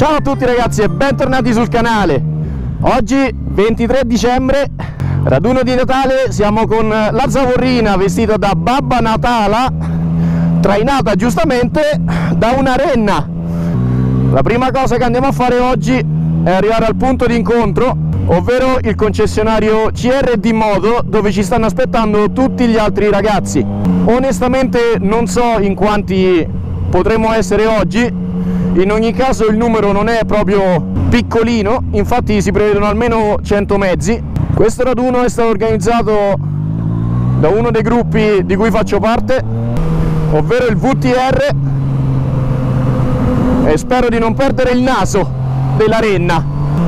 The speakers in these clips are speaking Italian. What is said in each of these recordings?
Ciao a tutti ragazzi e bentornati sul canale. Oggi 23 dicembre, raduno di Natale, siamo con la Zavorrina vestita da Babba Natala, trainata giustamente da una renna. La prima cosa che andiamo a fare oggi è arrivare al punto di incontro, ovvero il concessionario CRD Moto, dove ci stanno aspettando tutti gli altri ragazzi. Onestamente non so in quanti potremo essere oggi. In ogni caso il numero non è proprio piccolino, infatti si prevedono almeno 100 mezzi. Questo raduno è stato organizzato da uno dei gruppi di cui faccio parte, ovvero il VTR, e spero di non perdere il naso della renna.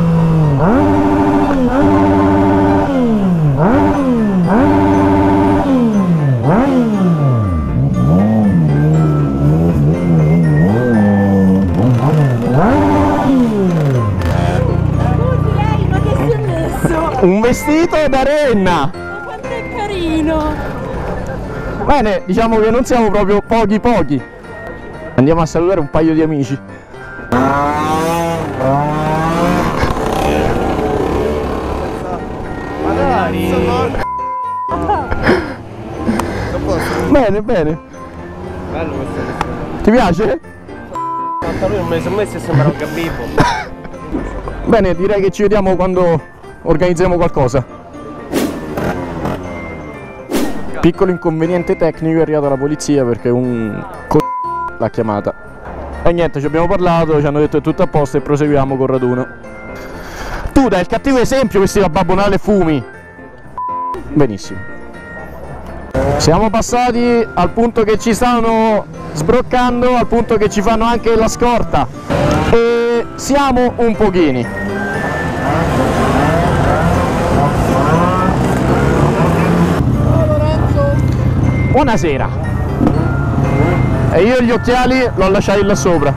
Un vestito da renna! Ma quanto è carino! Bene, diciamo che non siamo proprio pochi. Andiamo a salutare un paio di amici. Magari! Bene. Bello questo vestito. Ti piace? Tanto lui non me ne sono messo e sembra un gabibbo. Bene, direi che ci vediamo quando organizziamo qualcosa. Piccolo inconveniente tecnico, è arrivata la polizia perché un l'ha chiamata. E niente, ci abbiamo parlato, ci hanno detto che è tutto a posto e proseguiamo col raduno. Tu dai il cattivo esempio che si va a Babbo Natale e fumi. Benissimo. Siamo passati al punto che ci stanno sbroccando, al punto che ci fanno anche la scorta. E siamo un pochini. Buonasera. E io gli occhiali l'ho lasciati là sopra.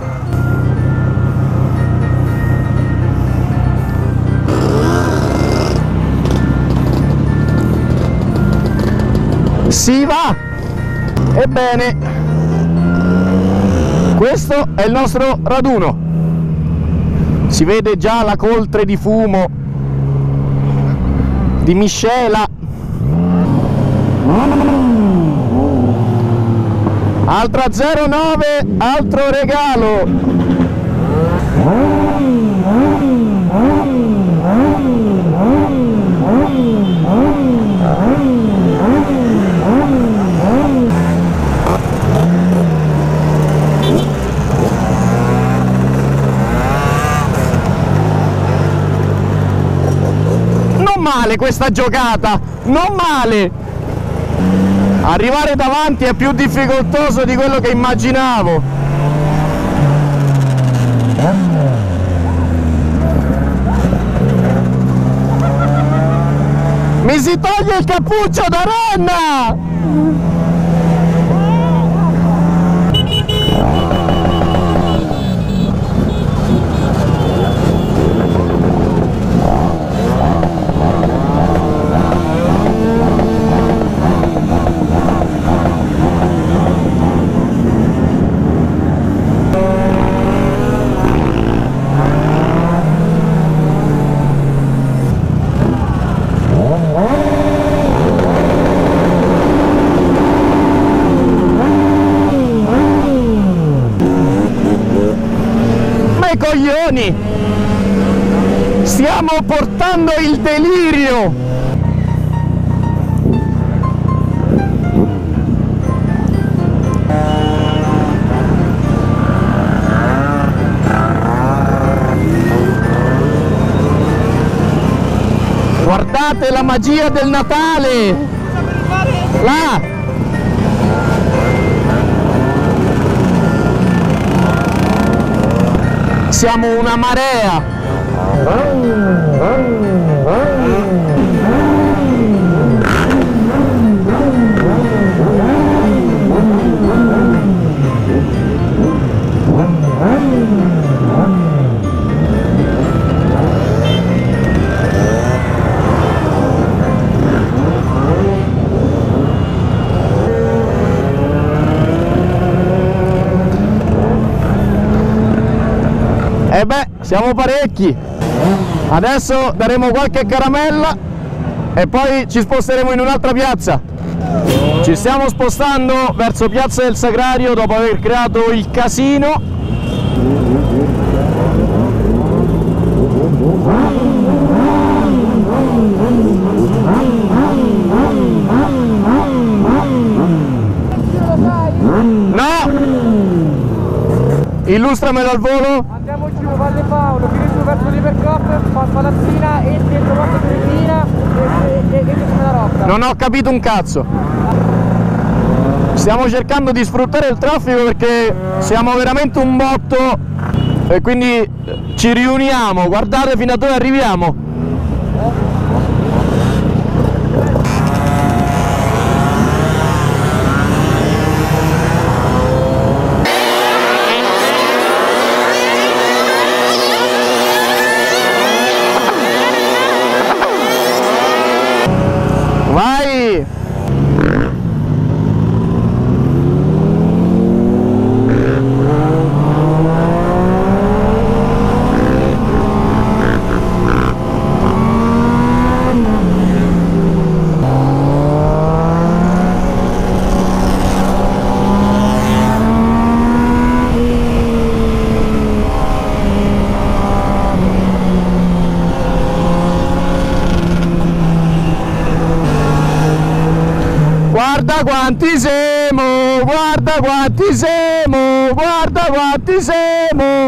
Si va! Ebbene, questo è il nostro raduno. Si vede già la coltre di fumo, di miscela. Altra 09, altro regalo. Non male questa giocata, non male. Arrivare davanti è più difficoltoso di quello che immaginavo. Mi si toglie il cappuccio da renna! Coglioni, stiamo portando il delirio. Guardate la magia del Natale là. Siamo una marea. E beh, siamo parecchi. Adesso daremo qualche caramella e poi ci sposteremo in un'altra piazza. Ci stiamo spostando verso Piazza del Sacrario dopo aver creato il casino. No! Illustramelo al volo. Andiamo giù, Valle Paolo, fino giù verso l'Ipercop, Palazzina, entri entro Porta Fiorentina e come la Rocca. Non ho capito un cazzo. Stiamo cercando di sfruttare il traffico perché siamo veramente un botto e quindi ci riuniamo. Guardate fino a dove arriviamo. Vai! Guarda quanti siamo, guarda quanti siamo, guarda quanti siamo.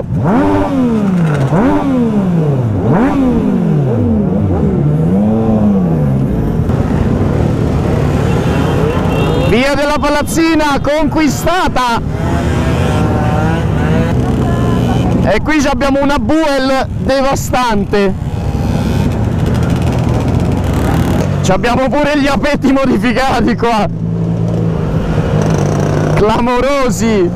Via della Palazzina conquistata. E qui abbiamo una Buell devastante. Abbiamo pure gli apetti modificati qua, clamorosi,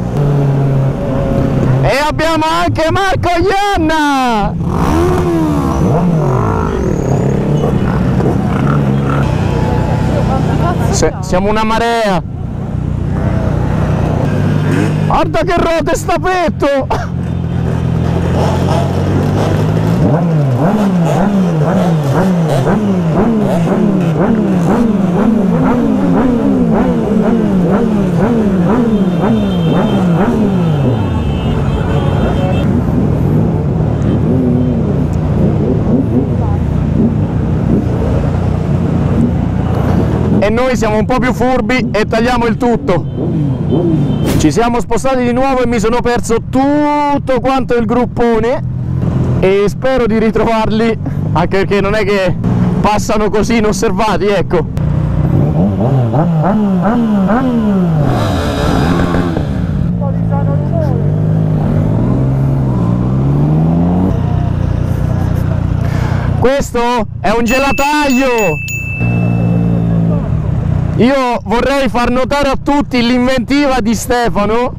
e abbiamo anche Marco Ianna. Siamo una marea. Guarda che rote sta petto. E noi siamo un po' più furbi e tagliamo il tutto. Ci siamo spostati di nuovo e mi sono perso tutto quanto il gruppone e spero di ritrovarli, anche perché non è che passano così inosservati, ecco. Questo è un gelataio. Io vorrei far notare a tutti l'inventiva di Stefano.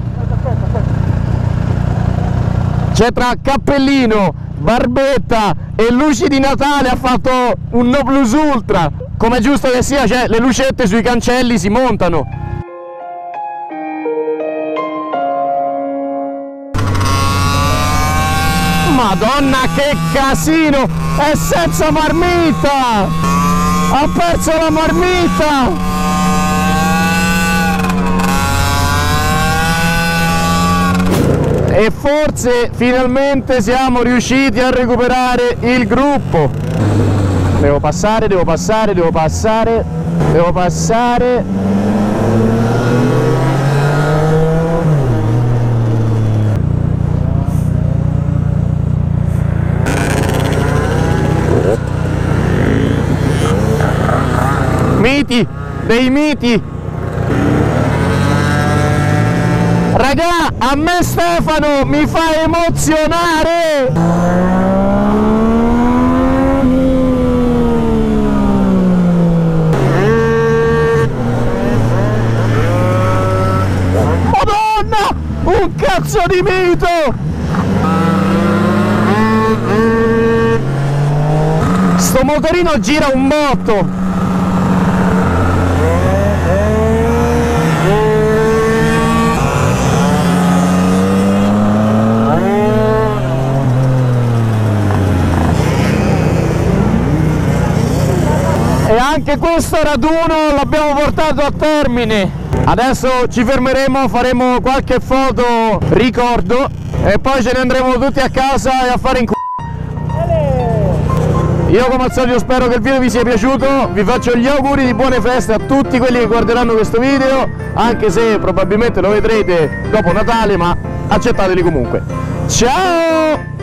C'è tra cappellino, barbetta e luci di Natale ha fatto un no plus ultra. Come è giusto che sia, cioè le lucette sui cancelli si montano. Madonna che casino! È senza marmitta! Ha perso la marmitta! E forse finalmente siamo riusciti a recuperare il gruppo. Devo passare, devo passare, devo passare, devo passare. Miti, dei miti. Raga, a me Stefano mi fa emozionare. Madonna, un cazzo di mito. Sto motorino gira un botto. anche questo raduno l'abbiamo portato a termine. Adesso ci fermeremo, faremo qualche foto ricordo e poi ce ne andremo tutti a casa e a fare in culo. Io come al solito spero che il video vi sia piaciuto, vi faccio gli auguri di buone feste a tutti quelli che guarderanno questo video, anche se probabilmente lo vedrete dopo Natale, ma accettateli comunque. Ciao!